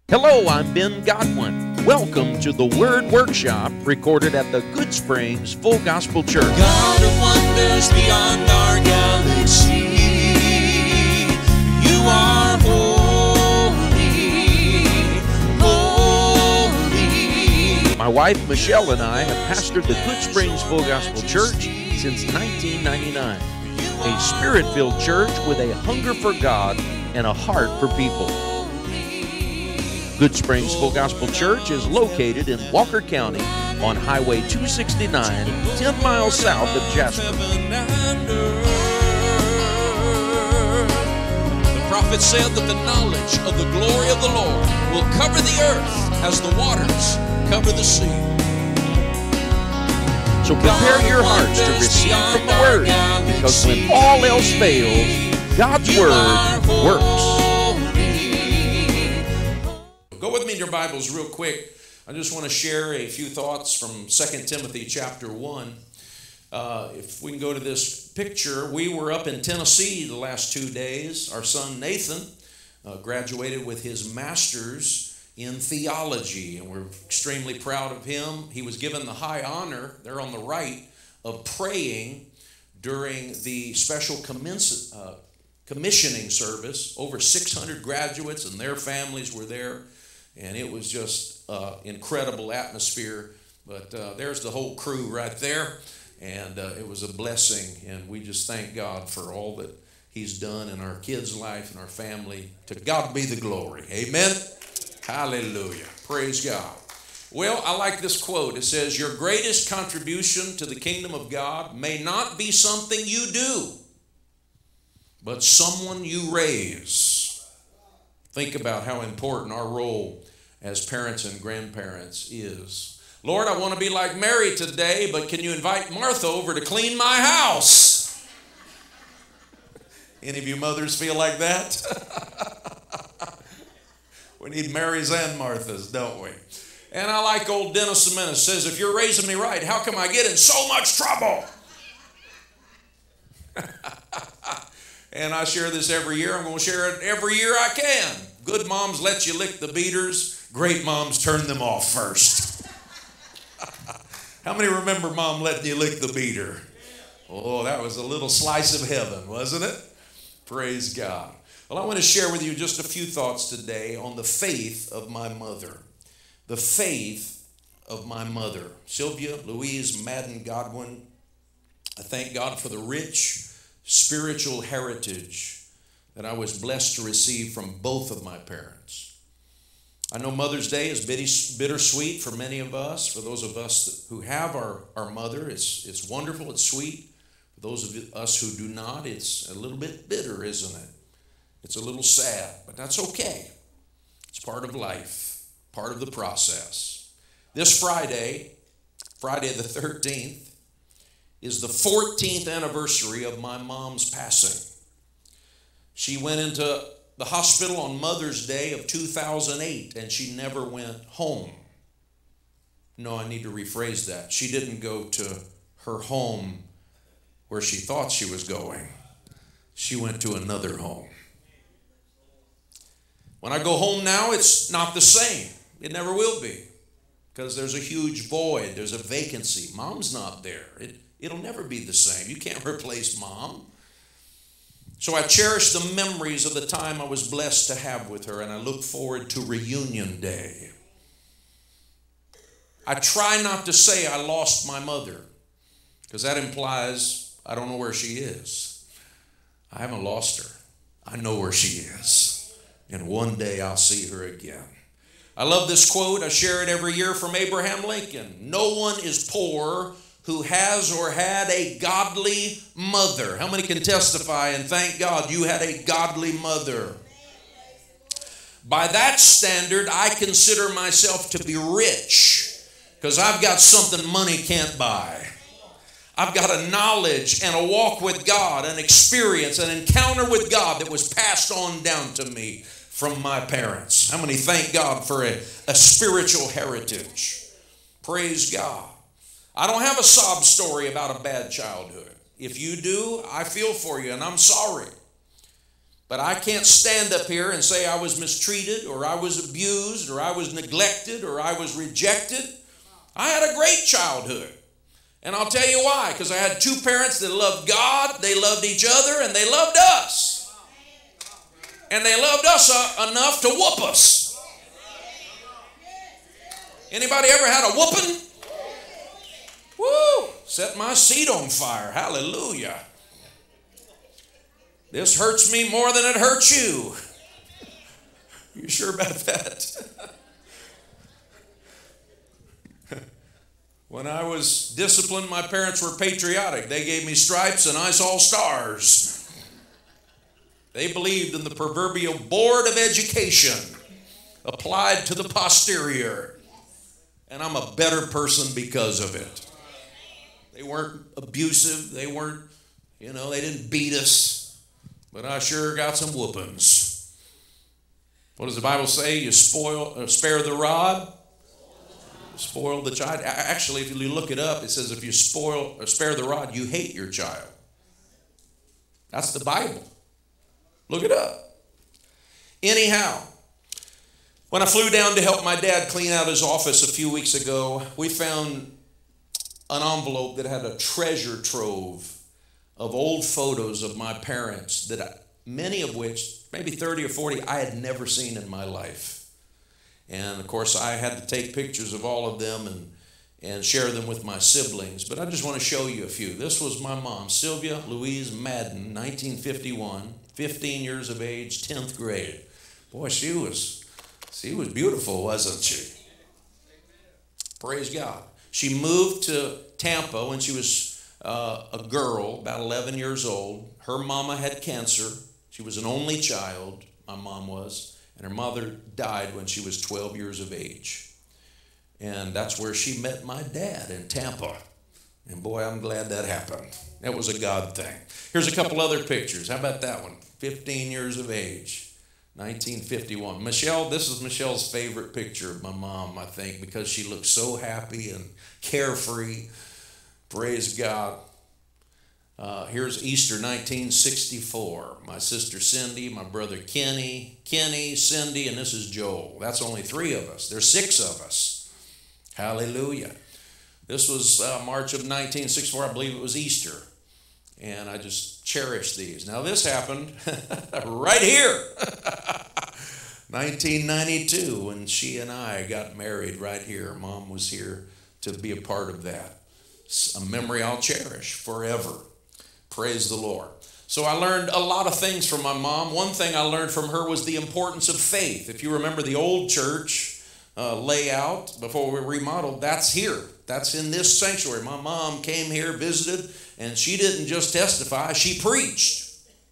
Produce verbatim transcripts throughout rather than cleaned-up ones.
Hello, I'm Ben Godwin. Welcome to the Word Workshop recorded at the Good Springs Full Gospel Church. God of wonders beyond our galaxy, you are holy, holy. My wife Michelle and I have pastored the Good Springs Full Gospel Church since nineteen ninety-nine. A spirit-filled church with a hunger for God and a heart for people. Good Springs Full Gospel Church is located in Walker County on Highway two sixty-nine, ten miles south of Jasper. The prophet said that the knowledge of the glory of the Lord will cover the earth as the waters cover the sea. So prepare your hearts to receive from the Word, because when all else fails, God's Word works. Go with me in your Bibles real quick. I just want to share a few thoughts from Second Timothy chapter one. Uh, if we can go to this picture, we were up in Tennessee the last two days. Our son Nathan uh, graduated with his master's in theology, and we're extremely proud of him. He was given the high honor, there on the right, of praying during the special commence, uh, commissioning service. Over six hundred graduates and their families were there. And it was just uh, incredible atmosphere. But uh, there's the whole crew right there. And uh, it was a blessing. And we just thank God for all that he's done in our kids' life and our family. To God be the glory. Amen. Hallelujah. Praise God. Well, I like this quote. It says, your greatest contribution to the kingdom of God may not be something you do, but someone you raise. Think about how important our role as parents and grandparents is. Lord, I want to be like Mary today, but can you invite Martha over to clean my house? Any of you mothers feel like that? We need Marys and Marthas, don't we? And I like old Dennis the Menace says, if you're raising me right, how come I get in so much trouble? And I share this every year. I'm going to share it every year I can. Good moms let you lick the beaters. Great moms turn them off first. How many remember mom letting you lick the beater? Oh, that was a little slice of heaven, wasn't it? Praise God. Well, I want to share with you just a few thoughts today on the faith of my mother. The faith of my mother. Sylvia Louise Madden Godwin. I thank God for the rich spiritual heritage that I was blessed to receive from both of my parents. I know Mother's Day is bittersweet for many of us. For those of us who have our, our mother, it's, it's wonderful, it's sweet. For those of us who do not, it's a little bit bitter, isn't it? It's a little sad, but that's okay. It's part of life, part of the process. This Friday, Friday the thirteenth, is the fourteenth anniversary of my mom's passing. She went into the hospital on Mother's Day of two thousand eight, and she never went home. No, I need to rephrase that. She didn't go to her home where she thought she was going. She went to another home. When I go home now, it's not the same. It never will be, because there's a huge void. There's a vacancy. Mom's not there. It, It'll never be the same. You can't replace mom. So I cherish the memories of the time I was blessed to have with her, and I look forward to reunion day. I try not to say I lost my mother, because that implies I don't know where she is. I haven't lost her. I know where she is, and one day I'll see her again. I love this quote. I share it every year from Abraham Lincoln. No one is poor who has or had a godly mother. How many can testify and thank God you had a godly mother? By that standard, I consider myself to be rich, because I've got something money can't buy. I've got a knowledge and a walk with God, an experience, an encounter with God that was passed on down to me from my parents. How many thank God for a, a spiritual heritage? Praise God. I don't have a sob story about a bad childhood. If you do, I feel for you, and I'm sorry. But I can't stand up here and say I was mistreated or I was abused or I was neglected or I was rejected. I had a great childhood. And I'll tell you why. Because I had two parents that loved God, they loved each other, and they loved us. And they loved us uh, enough to whoop us. Anybody ever had a whooping? Woo! Set my seat on fire. Hallelujah. This hurts me more than it hurts you. You sure about that? When I was disciplined, my parents were patriotic. They gave me stripes and I saw stars. They believed in the proverbial board of education applied to the posterior. And I'm a better person because of it. They weren't abusive. They weren't, you know, they didn't beat us. But I sure got some whoopings. What does the Bible say? You spoil, uh, spare the rod, spoil the child. Actually, if you look it up, it says if you spoil or spare the rod, you hate your child. That's the Bible. Look it up. Anyhow, when I flew down to help my dad clean out his office a few weeks ago, we found an envelope that had a treasure trove of old photos of my parents, that I, many of which, maybe thirty or forty, I had never seen in my life. And of course, I had to take pictures of all of them and, and share them with my siblings. But I just want to show you a few. This was my mom, Sylvia Louise Madden, nineteen fifty-one, fifteen years of age, tenth grade. Boy, she was, she was beautiful, wasn't she? Praise God. She moved to Tampa when she was Uh, a girl, about eleven years old. Her mama had cancer. She was an only child, my mom was, and her mother died when she was twelve years of age. And that's where she met my dad, in Tampa. And boy, I'm glad that happened. That was a God thing. Here's a couple other pictures. How about that one? fifteen years of age, nineteen fifty-one. Michelle, this is Michelle's favorite picture of my mom, I think, because she looked so happy and carefree. Praise God. Uh, here's Easter nineteen sixty-four. My sister Cindy, my brother Kenny, Kenny, Cindy, and this is Joel. That's only three of us. There's six of us. Hallelujah. This was uh, March of nineteen sixty-four. I believe it was Easter. And I just cherish these. Now this happened right here. nineteen ninety-two, when she and I got married right here. Mom was here to be a part of that. A memory I'll cherish forever. Praise the Lord. So I learned a lot of things from my mom. One thing I learned from her was the importance of faith. If you remember the old church uh, layout before we remodeled, that's here. That's in this sanctuary. My mom came here, visited, and she didn't just testify, she preached.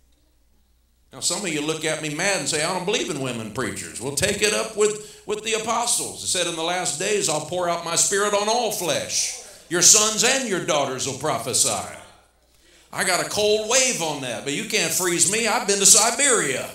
Now some of you look at me mad and say, I don't believe in women preachers. Well, take it up with, with the apostles. It said in the last days, I'll pour out my spirit on all flesh. Your sons and your daughters will prophesy. I got a cold wave on that, but you can't freeze me. I've been to Siberia.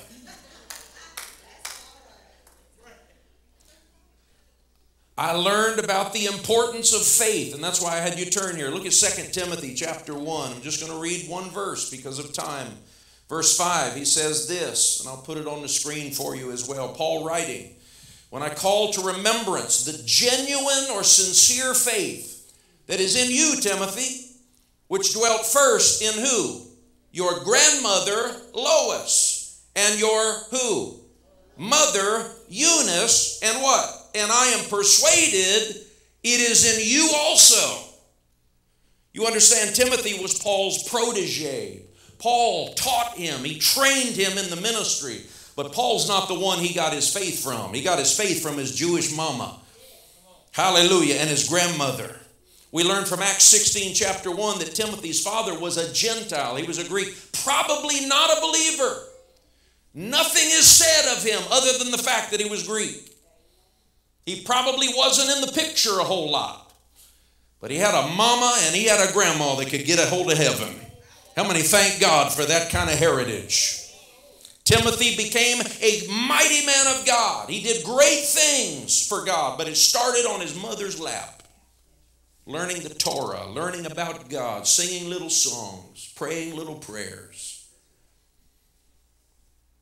I learned about the importance of faith, and that's why I had you turn here. Look at Second Timothy chapter one. I'm just going to read one verse because of time. Verse five, he says this, and I'll put it on the screen for you as well. Paul writing, when I call to remembrance the genuine or sincere faith that is in you, Timothy, which dwelt first in who? Your grandmother, Lois, and your who? Mother, Eunice, and what? And I am persuaded it is in you also. You understand, Timothy was Paul's protege. Paul taught him. He trained him in the ministry. But Paul's not the one he got his faith from. He got his faith from his Jewish mama. Hallelujah. And his grandmother. We learn from Acts sixteen, chapter one, that Timothy's father was a Gentile. He was a Greek, probably not a believer. Nothing is said of him other than the fact that he was Greek. He probably wasn't in the picture a whole lot. But he had a mama and he had a grandma that could get a hold of heaven. How many thank God for that kind of heritage? Timothy became a mighty man of God. He did great things for God, but it started on his mother's lap. Learning the Torah, learning about God, singing little songs, praying little prayers.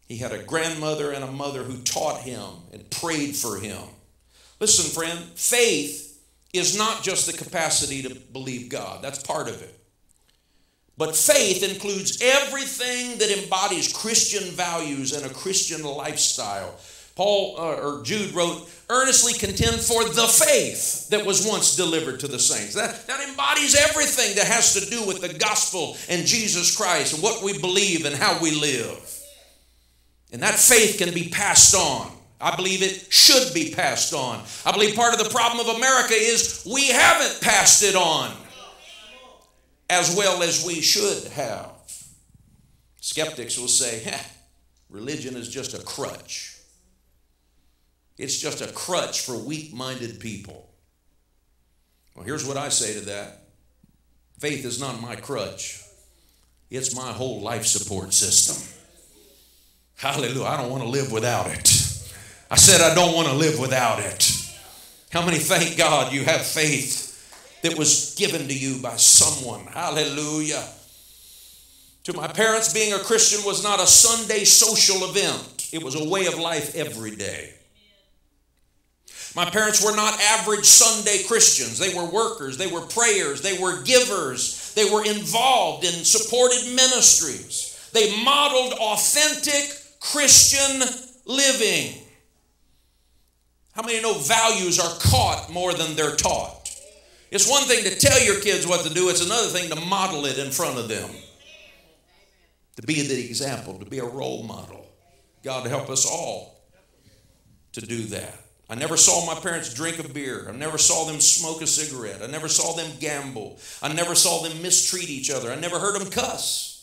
He had a grandmother and a mother who taught him and prayed for him. Listen, friend, faith is not just the capacity to believe God. That's part of it. But faith includes everything that embodies Christian values and a Christian lifestyle. Paul uh, or Jude wrote, earnestly contend for the faith that was once delivered to the saints. That, that embodies everything that has to do with the gospel and Jesus Christ and what we believe and how we live. And that faith can be passed on. I believe it should be passed on. I believe part of the problem of America is we haven't passed it on as well as we should have. Skeptics will say, eh, religion is just a crutch. It's just a crutch for weak-minded people. Well, here's what I say to that. Faith is not my crutch. It's my whole life support system. Hallelujah. I don't want to live without it. I said I don't want to live without it. How many thank God you have faith that was given to you by someone? Hallelujah. To my parents, being a Christian was not a Sunday social event. It was a way of life every day. My parents were not average Sunday Christians. They were workers. They were prayers. They were givers. They were involved in supported ministries. They modeled authentic Christian living. How many know values are caught more than they're taught? It's one thing to tell your kids what to do. It's another thing to model it in front of them. To be the example, to be a role model. God help us all to do that. I never saw my parents drink a beer. I never saw them smoke a cigarette. I never saw them gamble. I never saw them mistreat each other. I never heard them cuss.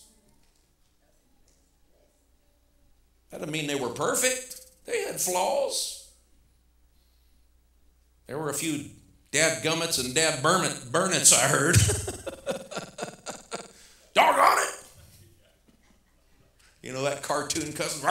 That doesn't mean they were perfect. They had flaws. There were a few dad gummits and dad burnits I heard. Doggone it. You know that cartoon cussing.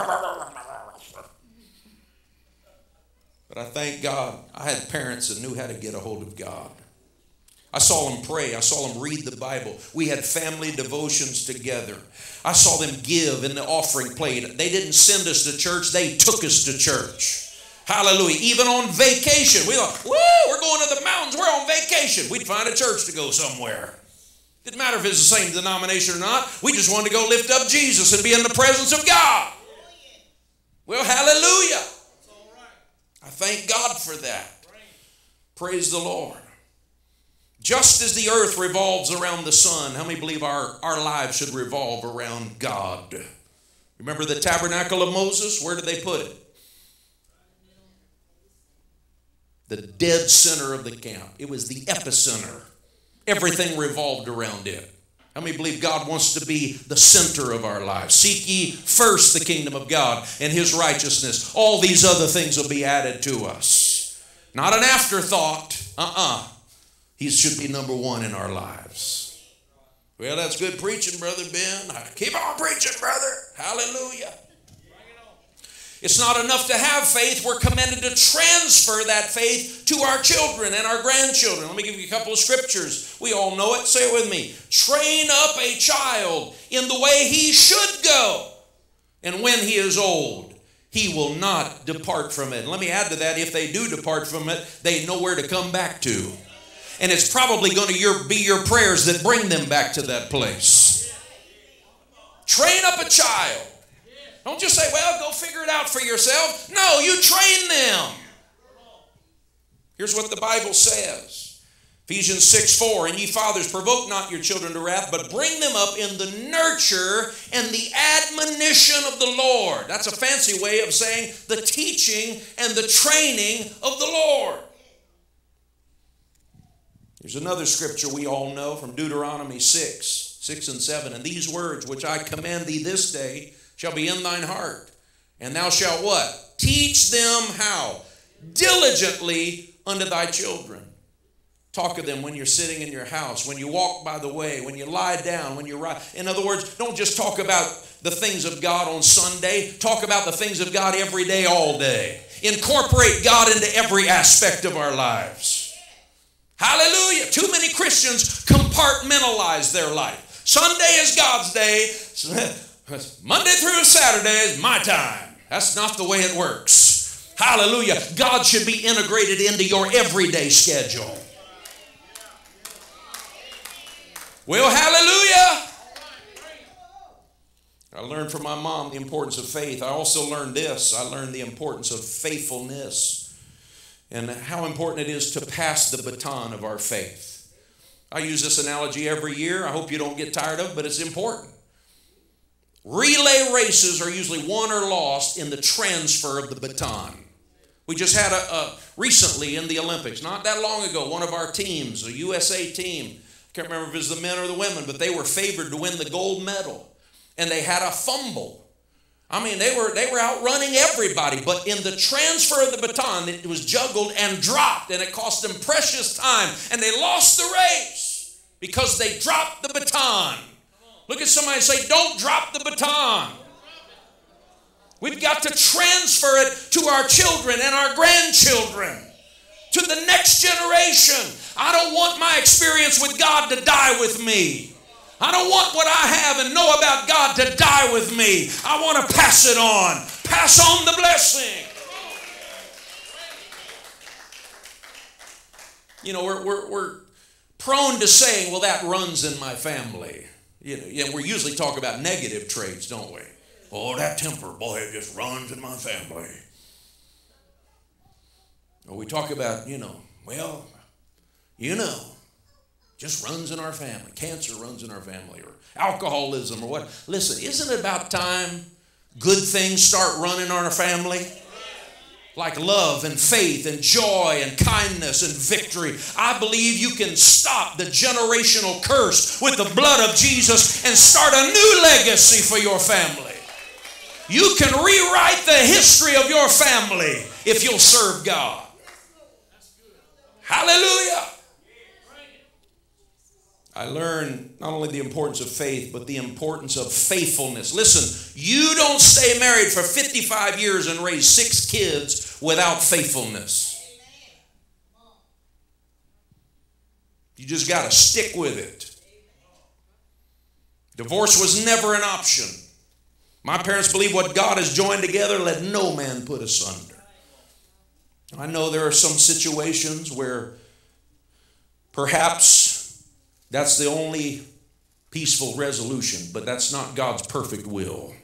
But I thank God I had parents that knew how to get a hold of God. I saw them pray. I saw them read the Bible. We had family devotions together. I saw them give in the offering plate. They didn't send us to church. They took us to church. Hallelujah. Even on vacation. We thought, woo, we're going to the mountains. We're on vacation. We'd find a church to go somewhere. Didn't matter if it's the same denomination or not. We just wanted to go lift up Jesus and be in the presence of God. Well, hallelujah. I thank God for that. Praise the Lord. Just as the earth revolves around the sun, how many believe our, our lives should revolve around God? Remember the tabernacle of Moses? Where did they put it? The dead center of the camp. It was the epicenter. Everything revolved around it. How many believe God wants to be the center of our lives? Seek ye first the kingdom of God and his righteousness. All these other things will be added to us. Not an afterthought. Uh-uh. He should be number one in our lives. Well, that's good preaching, Brother Ben. Keep on preaching, brother. Hallelujah. It's not enough to have faith. We're commanded to transfer that faith to our children and our grandchildren. Let me give you a couple of scriptures. We all know it. Say it with me. Train up a child in the way he should go. And when he is old, he will not depart from it. And let me add to that, if they do depart from it, they know where to come back to. And it's probably going to be your prayers that bring them back to that place. Train up a child. Don't just say, well, go figure it out for yourself. No, you train them. Here's what the Bible says. Ephesians six four, and ye fathers, provoke not your children to wrath, but bring them up in the nurture and the admonition of the Lord. That's a fancy way of saying the teaching and the training of the Lord. Here's another scripture we all know from Deuteronomy six, six and seven. And these words which I command thee this day shall be in thine heart. And thou shalt what? Teach them how? Diligently unto thy children. Talk of them when you're sitting in your house, when you walk by the way, when you lie down, when you rise. In other words, don't just talk about the things of God on Sunday. Talk about the things of God every day, all day. Incorporate God into every aspect of our lives. Hallelujah. Too many Christians compartmentalize their life. Sunday is God's day. Monday through Saturday is my time. That's not the way it works. Hallelujah. God should be integrated into your everyday schedule. Well, hallelujah. I learned from my mom the importance of faith. I also learned this. I learned the importance of faithfulness and how important it is to pass the baton of our faith. I use this analogy every year. I hope you don't get tired of it, but it's important. Relay races are usually won or lost in the transfer of the baton. We just had a, a recently in the Olympics, not that long ago, one of our teams, a U S A team, I can't remember if it was the men or the women, but they were favored to win the gold medal. And they had a fumble. I mean, they were they were outrunning everybody, but in the transfer of the baton, it was juggled and dropped, and it cost them precious time, and they lost the race because they dropped the baton. Look at somebody and say, don't drop the baton. We've got to transfer it to our children and our grandchildren, to the next generation. I don't want my experience with God to die with me. I don't want what I have and know about God to die with me. I want to pass it on. Pass on the blessing. You know, we're, we're, we're prone to saying, well, that runs in my family. You know, yeah, we usually talk about negative traits, don't we? Oh, that temper, boy, it just runs in my family. Or we talk about, you know, well, you know, just runs in our family. Cancer runs in our family, or alcoholism, or what. Listen, isn't it about time good things start running in our family? Like love and faith and joy and kindness and victory. I believe you can stop the generational curse with the blood of Jesus and start a new legacy for your family. You can rewrite the history of your family if you'll serve God. Hallelujah. I learned not only the importance of faith, but the importance of faithfulness. Listen, you don't stay married for fifty-five years and raise six kids without faithfulness. You just got to stick with it. Divorce was never an option. My parents believe what God has joined together, let no man put asunder. I know there are some situations where perhaps that's the only peaceful resolution, but that's not God's perfect will.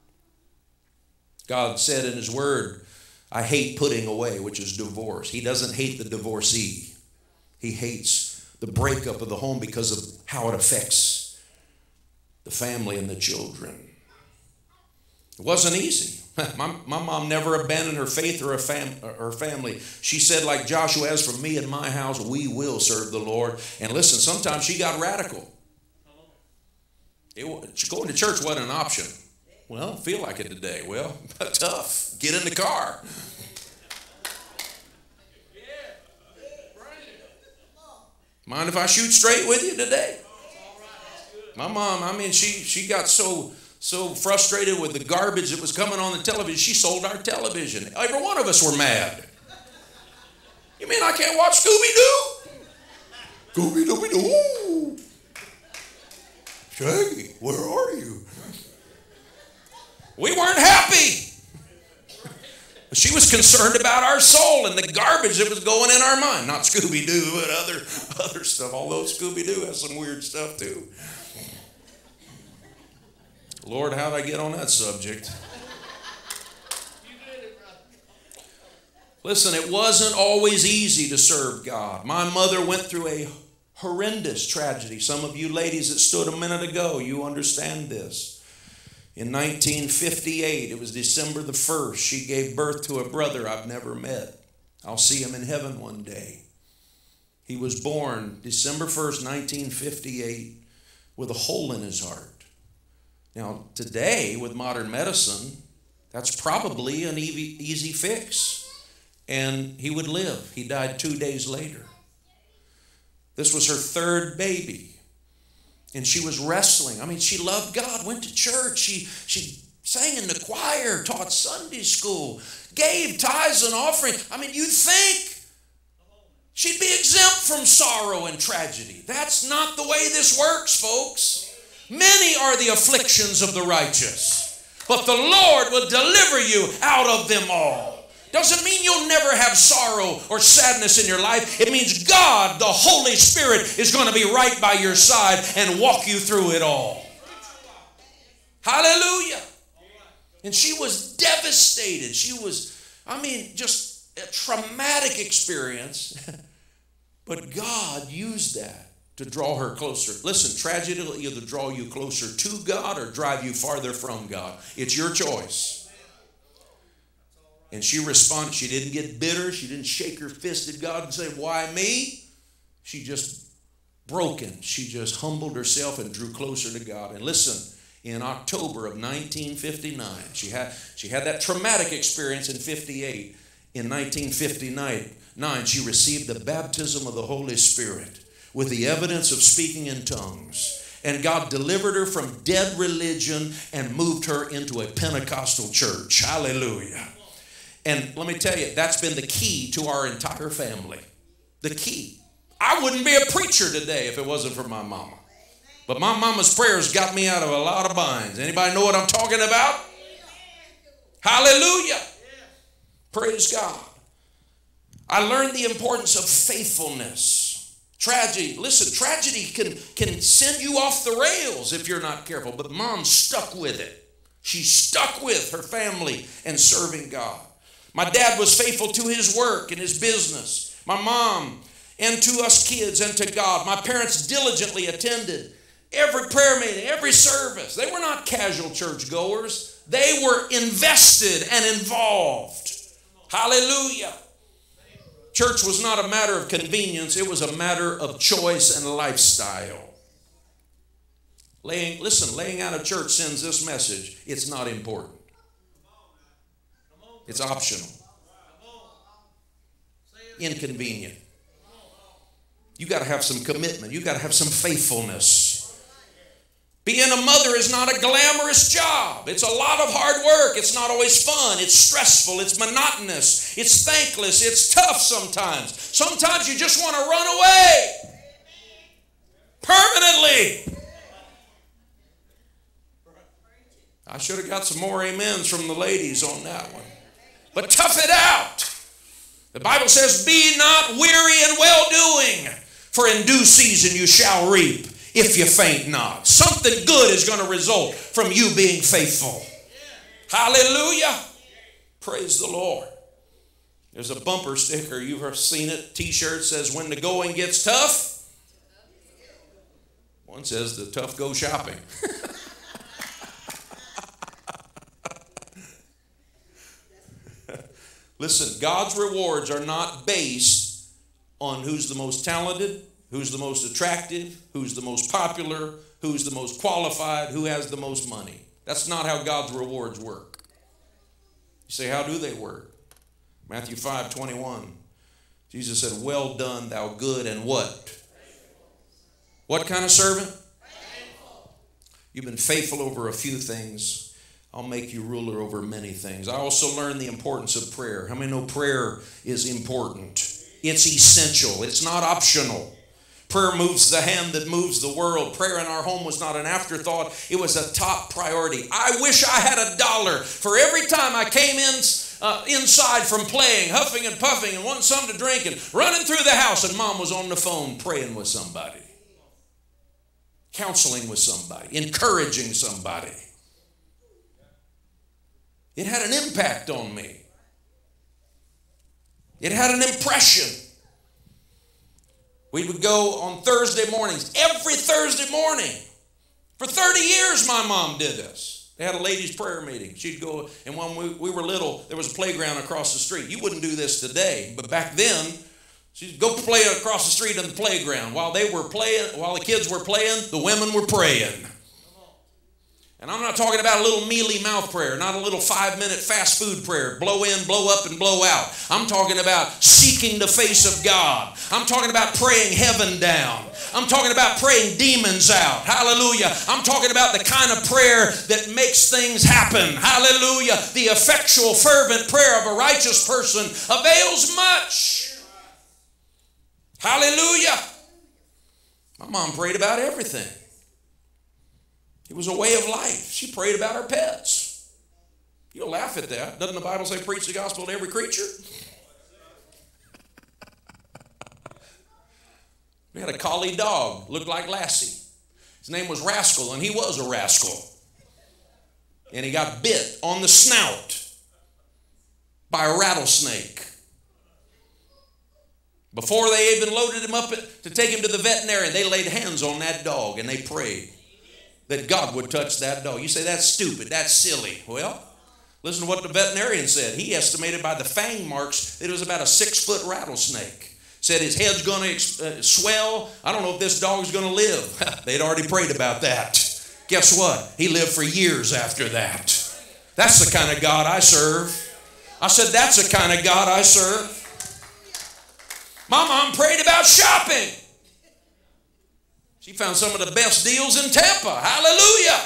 God said in His Word, I hate putting away, which is divorce. He doesn't hate the divorcee. He hates the breakup of the home because of how it affects the family and the children. It wasn't easy. My, my mom never abandoned her faith or her, fam, her family. She said, like Joshua, as for me and my house, we will serve the Lord. And listen, sometimes she got radical. It, going to church wasn't an option. Well, I don't feel like it today. Well, tough. Get in the car. Mind if I shoot straight with you today? My mom, I mean, she, she got so... so frustrated with the garbage that was coming on the television, she sold our television. Every one of us were mad. You mean I can't watch Scooby-Doo? Scooby-Doo-Doo. Shaggy, where are you? We weren't happy. She was concerned about our soul and the garbage that was going in our mind. Not Scooby-Doo, but other, other stuff. Although Scooby-Doo has some weird stuff too. Lord, how did I get on that subject? Listen, it wasn't always easy to serve God. My mother went through a horrendous tragedy. Some of you ladies that stood a minute ago, you understand this. In nineteen fifty-eight, it was December the first, she gave birth to a brother I've never met. I'll see him in heaven one day. He was born December first, nineteen fifty-eight, with a hole in his heart. Now, today, with modern medicine, that's probably an easy fix. And he would live. He died two days later. This was her third baby. And she was wrestling. I mean, she loved God, went to church. She, she sang in the choir, taught Sunday school, gave tithes and offering. I mean, you'd think she'd be exempt from sorrow and tragedy. That's not the way this works, folks. Many are the afflictions of the righteous, but the Lord will deliver you out of them all. Doesn't mean you'll never have sorrow or sadness in your life. It means God, the Holy Spirit, is going to be right by your side and walk you through it all. Hallelujah. And she was devastated. She was, I mean, just a traumatic experience. But God used that to draw her closer. Listen, tragedy will either draw you closer to God or drive you farther from God. It's your choice. And she responded. She didn't get bitter. She didn't shake her fist at God and say, why me? She just broken. She just humbled herself and drew closer to God. And listen, in October of nineteen fifty-nine, she had, she had that traumatic experience in fifty-eight. In nineteen fifty-nine, she received the baptism of the Holy Spirit with the evidence of speaking in tongues. And God delivered her from dead religion and moved her into a Pentecostal church. Hallelujah. And let me tell you, that's been the key to our entire family. The key. I wouldn't be a preacher today if it wasn't for my mama. But my mama's prayers got me out of a lot of binds. Anybody know what I'm talking about? Hallelujah. Praise God. I learned the importance of faithfulness. Tragedy, listen, tragedy can, can send you off the rails if you're not careful. But Mom stuck with it. She stuck with her family and serving God. My dad was faithful to his work and his business. My mom, and to us kids and to God. My parents diligently attended every prayer meeting, every service. They were not casual church goers. They were invested and involved. Hallelujah. Church was not a matter of convenience. It was a matter of choice and lifestyle. Laying, listen, laying out of church sends this message. It's not important. It's optional. Inconvenient. You got to have some commitment. You got to have some faithfulness. Being a mother is not a glamorous job. It's a lot of hard work. It's not always fun. It's stressful. It's monotonous. It's thankless. It's tough sometimes. Sometimes you just want to run away permanently. I should have got some more amens from the ladies on that one. But tough it out. The Bible says, be not weary in well-doing, for in due season you shall reap if you faint not. Something good is going to result from you being faithful. Hallelujah. Praise the Lord. There's a bumper sticker. You've seen it. T-shirt says, when the going gets tough. One says, the tough go shopping. Listen, God's rewards are not based on who's the most talented, who's the most attractive, who's the most popular, who's the most qualified, who has the most money. That's not how God's rewards work. You say, how do they work? Matthew five twenty-one. Jesus said, well done, thou good and what? What kind of servant? You've been faithful over a few things. I'll make you ruler over many things. I also learned the importance of prayer. How many know prayer is important? It's essential. It's not optional. Prayer moves the hand that moves the world. Prayer in our home was not an afterthought. It was a top priority. I wish I had a dollar for every time I came in uh, inside from playing, huffing and puffing and wanting something to drink and running through the house, and Mom was on the phone praying with somebody, counseling with somebody, encouraging somebody. It had an impact on me. It had an impression. We would go on Thursday mornings, every Thursday morning. For thirty years, my mom did this. They had a ladies' prayer meeting. She'd go, and when we, we were little, there was a playground across the street. You wouldn't do this today, but back then, she'd go play across the street on the playground. While they were playing, while the kids were playing, the women were praying. And I'm not talking about a little mealy mouth prayer, not a little five-minute fast food prayer, blow in, blow up, and blow out. I'm talking about seeking the face of God. I'm talking about praying heaven down. I'm talking about praying demons out. Hallelujah. I'm talking about the kind of prayer that makes things happen. Hallelujah. The effectual, fervent prayer of a righteous person avails much. Hallelujah. My mom prayed about everything. It was a way of life. She prayed about her pets. You'll laugh at that. Doesn't the Bible say preach the gospel to every creature? We had a collie dog, looked like Lassie. His name was Rascal, and he was a rascal. And he got bit on the snout by a rattlesnake. Before they even loaded him up to take him to the veterinarian, they laid hands on that dog and they prayed that God would touch that dog. You say, that's stupid, that's silly. Well, listen to what the veterinarian said. He estimated by the fang marks that it was about a six-foot rattlesnake. Said his head's going to uh, swell. I don't know if this dog's going to live. They'd already prayed about that. Guess what? He lived for years after that. That's the kind of God I serve. I said, that's the kind of God I serve. My mom prayed about shopping. She found some of the best deals in Tampa. Hallelujah.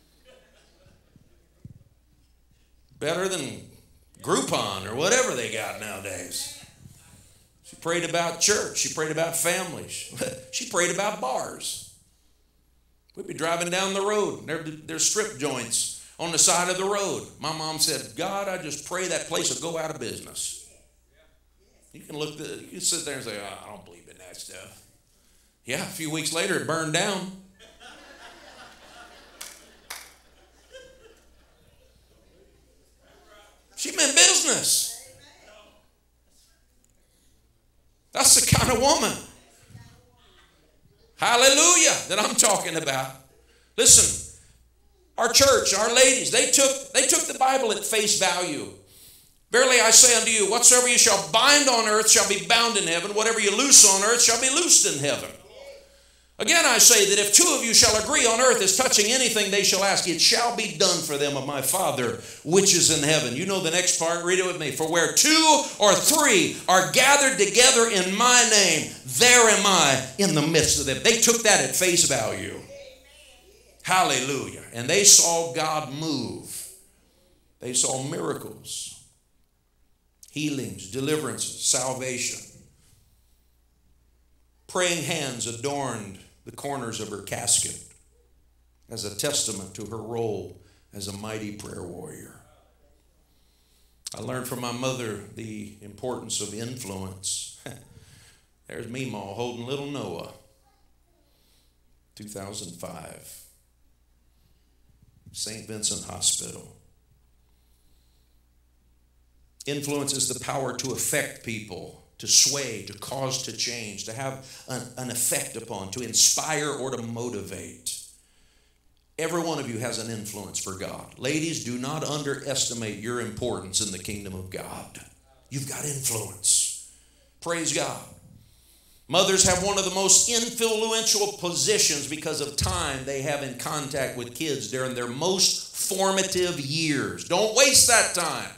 Better than Groupon or whatever they got nowadays. She prayed about church. She prayed about families. She prayed about bars. We'd be driving down the road. There, there's strip joints on the side of the road. My mom said, God, I just pray that place will go out of business. You can look, the, you can sit there and say, oh, I don't believe in that stuff. Yeah, a few weeks later, it burned down. She meant business. That's the kind of woman, hallelujah, that I'm talking about. Listen, our church, our ladies, they took, they took the Bible at face value. Verily I say unto you, whatsoever you shall bind on earth shall be bound in heaven. Whatever you loose on earth shall be loosed in heaven. Again I say that if two of you shall agree on earth as touching anything they shall ask, it shall be done for them of my Father which is in heaven. You know the next part, read it with me. For where two or three are gathered together in my name, there am I in the midst of them. They took that at face value. Hallelujah. And they saw God move. They saw miracles, healings, deliverances, salvation. Praying hands adorned the corners of her casket as a testament to her role as a mighty prayer warrior. I learned from my mother the importance of influence. There's Meemaw holding little Noah, two thousand five, Saint Vincent Hospital. Influence is the power to affect people, to sway, to cause to change, to have an, an effect upon, to inspire or to motivate. Every one of you has an influence for God. Ladies, do not underestimate your importance in the kingdom of God. You've got influence. Praise God. Mothers have one of the most influential positions because of time they have in contact with kids during their most formative years. Don't waste that time.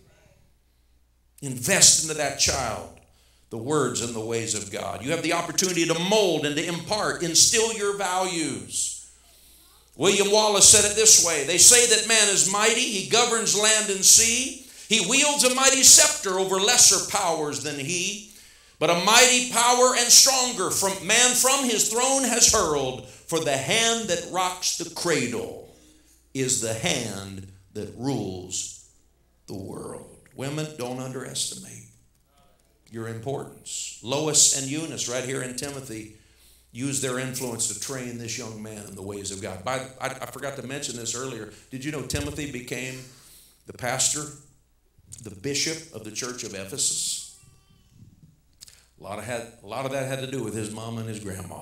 Invest into that child the words and the ways of God. You have the opportunity to mold and to impart, instill your values. William Wallace said it this way. They say that man is mighty. He governs land and sea. He wields a mighty scepter over lesser powers than he. But a mighty power and stronger from man from his throne has hurled. For the hand that rocks the cradle is the hand that rules the world. Women, don't underestimate your importance. Lois and Eunice, right here in Timothy, used their influence to train this young man in the ways of God. By, I, I forgot to mention this earlier. Did you know Timothy became the pastor, the bishop of the church of Ephesus? A lot of, had, a lot of that had to do with his mom and his grandma.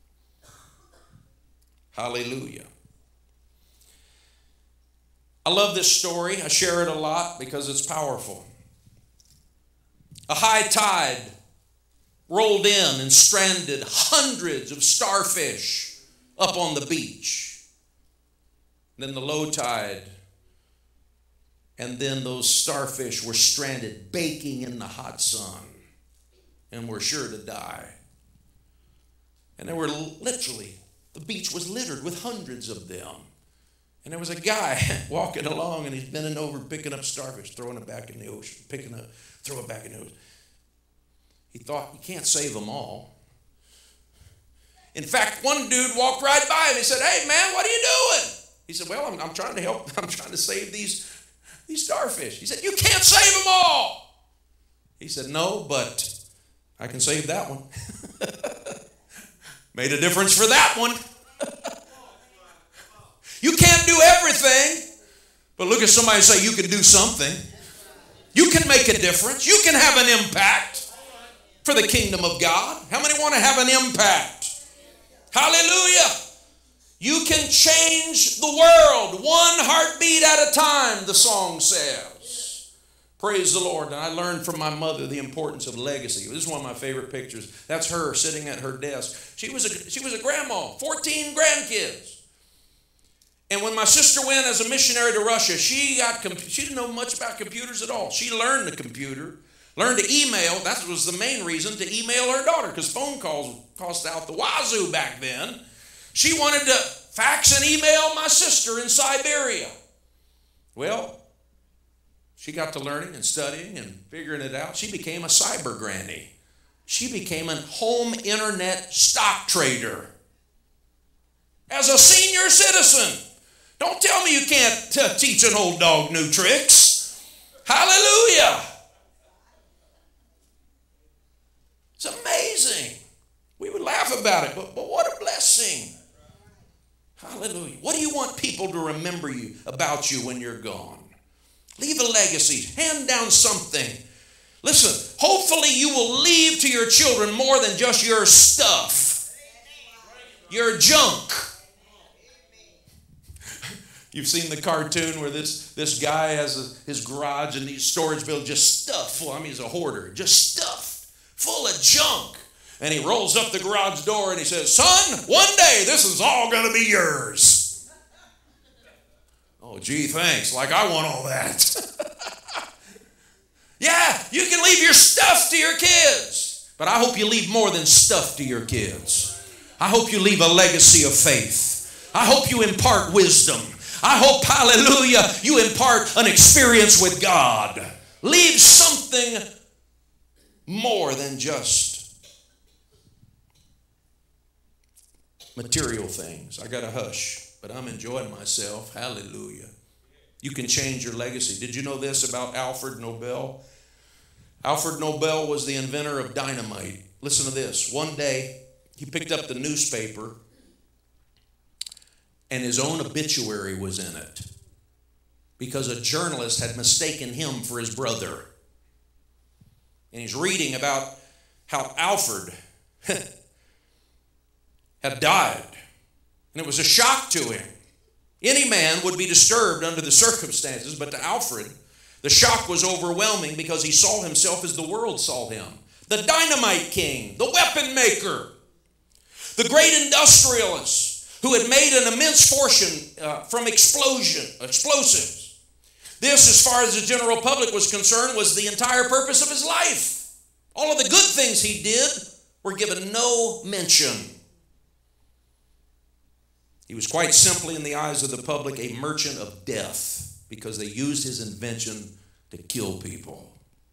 Hallelujah. I love this story. I share it a lot because it's powerful. A high tide rolled in and stranded hundreds of starfish up on the beach. Then the low tide, and then those starfish were stranded, baking in the hot sun, and were sure to die. And they were literally, the beach was littered with hundreds of them. And there was a guy walking along, and he's bending over, picking up starfish, throwing it back in the ocean, picking up, throw it back in the ocean. He thought, you can't save them all. In fact, one dude walked right by him. He said, hey, man, what are you doing? He said, well, I'm, I'm trying to help. I'm trying to save these, these starfish. He said, you can't save them all. He said, no, but I can save that one. Made a difference for that one. You can't do everything, but look at somebody and say, you can do something. You can make a difference. You can have an impact for the kingdom of God. How many want to have an impact? Hallelujah. You can change the world one heartbeat at a time, the song says. Praise the Lord. And I learned from my mother the importance of legacy. This is one of my favorite pictures. That's her sitting at her desk. She was a, she was a grandma, fourteen grandkids. And when my sister went as a missionary to Russia, she got she didn't know much about computers at all. She learned the computer, learned to email. That was the main reason to email her daughter, because phone calls cost out the wazoo back then. She wanted to fax and email my sister in Siberia. Well, she got to learning and studying and figuring it out. She became a cyber granny. She became a home internet stock trader as a senior citizen. Don't tell me you can't t- teach an old dog new tricks. Hallelujah. It's amazing. We would laugh about it, but, but what a blessing. Hallelujah. What do you want people to remember you about you when you're gone? Leave a legacy. Hand down something. Listen, hopefully you will leave to your children more than just your stuff, your junk. You've seen the cartoon where this, this guy has a, his garage and these storage buildings just stuffed full. I mean, he's a hoarder. Just stuffed full of junk. And he rolls up the garage door and he says, son, one day this is all going to be yours. Oh, gee, thanks. Like I want all that. Yeah, you can leave your stuff to your kids. But I hope you leave more than stuff to your kids. I hope you leave a legacy of faith. I hope you impart wisdom. I hope, hallelujah, you impart an experience with God. Leave something more than just material things. I got to hush, but I'm enjoying myself. Hallelujah. You can change your legacy. Did you know this about Alfred Nobel? Alfred Nobel was the inventor of dynamite. Listen to this. One day, he picked up the newspaper, and his own obituary was in it because a journalist had mistaken him for his brother. And he's reading about how Alfred had died. And it was a shock to him. Any man would be disturbed under the circumstances, but to Alfred, the shock was overwhelming because he saw himself as the world saw him. The dynamite king, the weapon maker, the great industrialist, who had made an immense fortune uh, from explosion, explosives. This, as far as the general public was concerned, was the entire purpose of his life. All of the good things he did were given no mention. He was quite simply, in the eyes of the public, a merchant of death because they used his invention to kill people.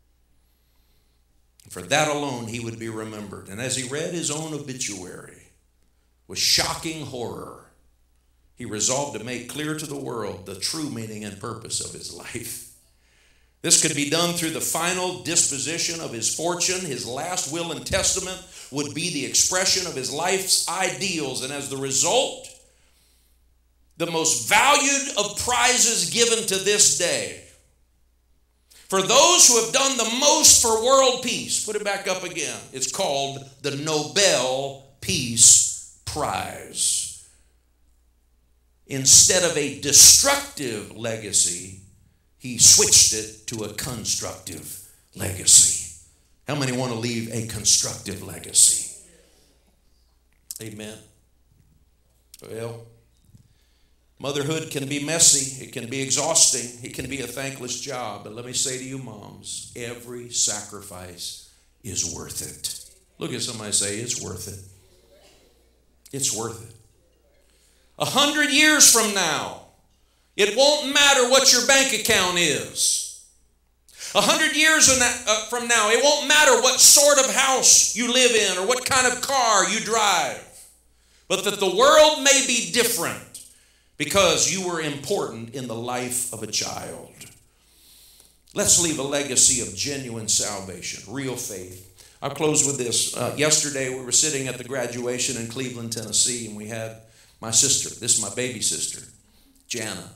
For that alone, he would be remembered. And as he read his own obituary, with shocking horror, he resolved to make clear to the world the true meaning and purpose of his life. This could be done through the final disposition of his fortune. His last will and testament would be the expression of his life's ideals, and as the result, the most valued of prizes given to this day. For those who have done the most for world peace, put it back up again, it's called the Nobel Peace Prize. Instead of a destructive legacy, he switched it to a constructive legacy. How many want to leave a constructive legacy? Amen. Well, motherhood can be messy. It can be exhausting. It can be a thankless job. But let me say to you, moms, every sacrifice is worth it. Look at somebody say, it's worth it. It's worth it. A hundred years from now, it won't matter what your bank account is. A hundred years from now, it won't matter what sort of house you live in or what kind of car you drive. But that the world may be different. because you were important in the life of a child. Let's leave a legacy of genuine salvation, real faith. I'll close with this. Uh, yesterday we were sitting at the graduation in Cleveland, Tennessee, and we had my sister. This is my baby sister, Jana.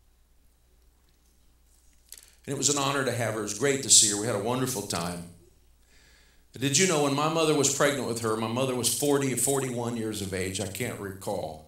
And it was an honor to have her. It was great to see her. We had a wonderful time. But did you know when my mother was pregnant with her, my mother was forty or forty-one years of age. I can't recall.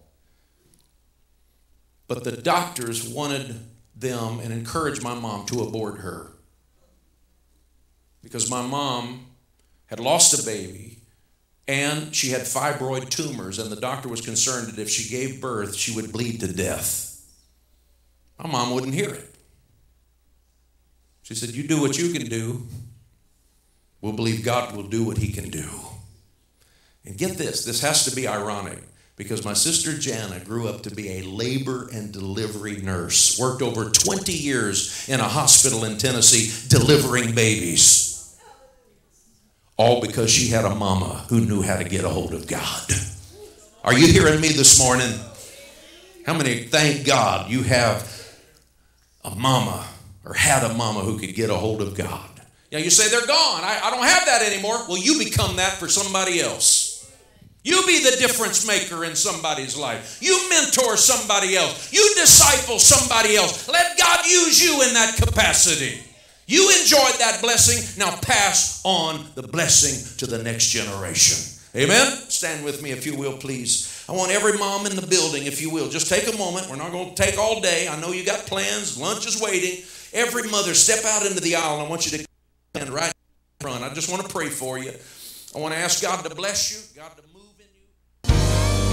But the doctors wanted them and encouraged my mom to abort her. Because my mom had lost a baby and she had fibroid tumors, and the doctor was concerned that if she gave birth, she would bleed to death. My mom wouldn't hear it. She said, you do what you can do. We'll believe God will do what he can do. And get this, this has to be ironic, because my sister Jana grew up to be a labor and delivery nurse, worked over twenty years in a hospital in Tennessee delivering babies. All because she had a mama who knew how to get a hold of God. Are you hearing me this morning? How many thank God you have a mama or had a mama who could get a hold of God? Now you say, they're gone. I, I don't have that anymore. Well, you become that for somebody else. You be the difference maker in somebody's life. You mentor somebody else. You disciple somebody else. Let God use you in that capacity. You enjoyed that blessing. Now pass on the blessing to the next generation. Amen? Stand with me if you will, please. I want every mom in the building, if you will, just take a moment. We're not going to take all day. I know you got plans. Lunch is waiting. Every mother, step out into the aisle. I want you to stand right in front. I just want to pray for you. I want to ask God to bless you. God to move in you.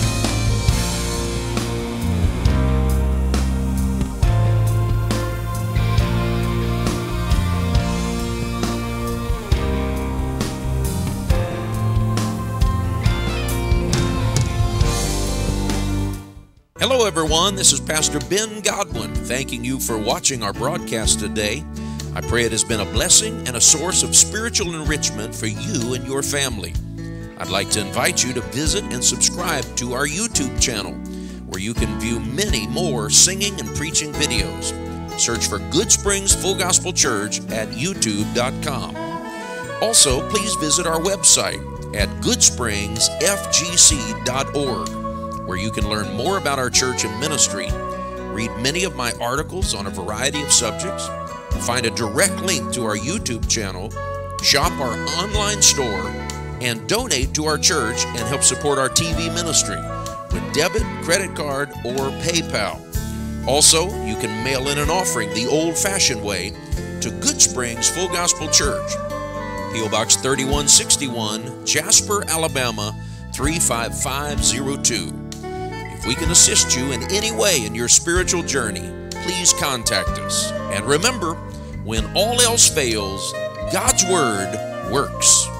Hello everyone, this is Pastor Ben Godwin, thanking you for watching our broadcast today. I pray it has been a blessing and a source of spiritual enrichment for you and your family. I'd like to invite you to visit and subscribe to our YouTube channel, where you can view many more singing and preaching videos. Search for Good Springs Full Gospel Church at youtube dot com. Also, please visit our website at good springs f g c dot org. where you can learn more about our church and ministry, read many of my articles on a variety of subjects, find a direct link to our YouTube channel, shop our online store, and donate to our church and help support our T V ministry with debit, credit card, or PayPal. Also, you can mail in an offering the old-fashioned way to Good Springs Full Gospel Church, P O Box thirty-one sixty-one, Jasper, Alabama, three five five zero two. If we can assist you in any way in your spiritual journey, please contact us. And remember, when all else fails, God's Word works.